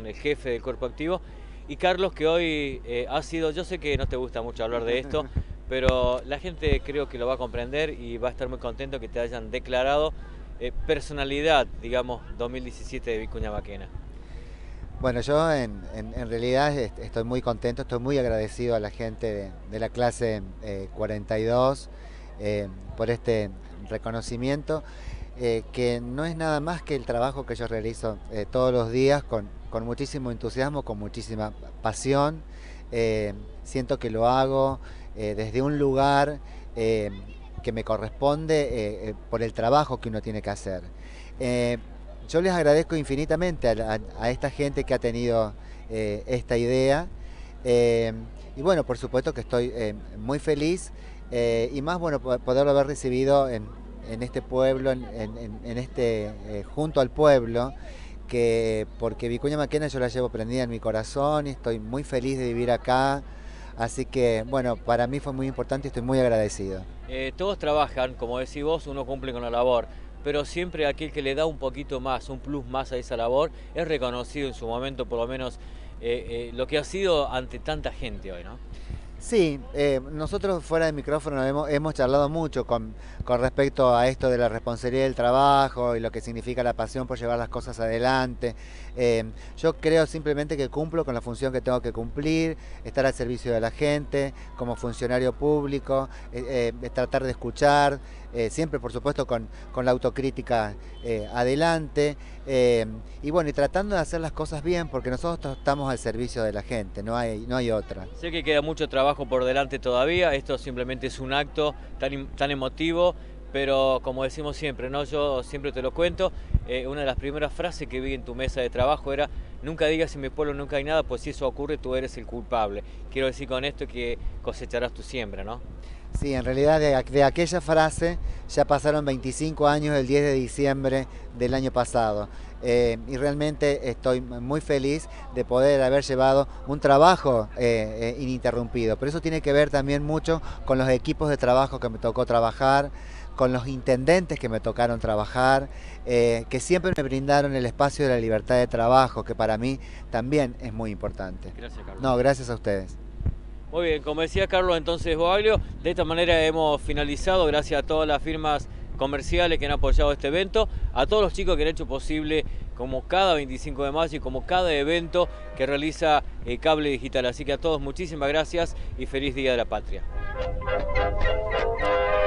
el jefe del cuerpo activo, y Carlos, que hoy ha sido, yo sé que no te gusta mucho hablar de esto, pero la gente creo que lo va a comprender y va a estar muy contento que te hayan declarado personalidad, digamos, 2017 de Vicuña Maquena. Bueno, yo en realidad estoy muy contento, estoy muy agradecido a la gente de la clase 42 por este reconocimiento, que no es nada más que el trabajo que yo realizo todos los días con muchísimo entusiasmo, con muchísima pasión. Siento que lo hago desde un lugar que me corresponde por el trabajo que uno tiene que hacer. Eh, yo les agradezco infinitamente a esta gente que ha tenido esta idea. eh, y bueno, por supuesto que estoy muy feliz y más bueno poderlo haber recibido en este pueblo, en este junto al pueblo, que porque Vicuña Maquena yo la llevo prendida en mi corazón y estoy muy feliz de vivir acá. Así que bueno, para mí fue muy importante y estoy muy agradecido. Todos trabajan, como decís vos, uno cumple con la labor, pero siempre aquel que le da un poquito más, un plus más a esa labor, es reconocido en su momento, por lo menos lo que ha sido ante tanta gente hoy, ¿no? Sí, nosotros fuera de micrófono hemos charlado mucho con respecto a esto de la responsabilidad del trabajo y lo que significa la pasión por llevar las cosas adelante. Yo creo simplemente que cumplo con la función que tengo que cumplir, estar al servicio de la gente, como funcionario público, tratar de escuchar, siempre por supuesto con la autocrítica adelante. Y bueno, y tratando de hacer las cosas bien, porque nosotros estamos al servicio de la gente, no hay otra. Sé que queda mucho trabajo por delante todavía, esto simplemente es un acto tan emotivo, pero como decimos siempre, ¿no? Yo siempre te lo cuento, una de las primeras frases que vi en tu mesa de trabajo era: nunca digas en mi pueblo nunca hay nada, pues si eso ocurre tú eres el culpable. Quiero decir con esto que cosecharás tu siembra, ¿no? Sí, en realidad de aquella frase ya pasaron 25 años el 10 de diciembre del año pasado. Y realmente estoy muy feliz de poder haber llevado un trabajo ininterrumpido. Pero eso tiene que ver también mucho con los equipos de trabajo que me tocó trabajar, con los intendentes que me tocaron trabajar, que siempre me brindaron el espacio de la libertad de trabajo, que para mí también es muy importante. Gracias, Carlos. No, gracias a ustedes. Muy bien, como decía Carlos entonces Boaglio, de esta manera hemos finalizado, gracias a todas las firmas comerciales que han apoyado este evento, a todos los chicos que han hecho posible como cada 25 de mayo y como cada evento que realiza Cable Digital. Así que a todos muchísimas gracias y feliz Día de la Patria.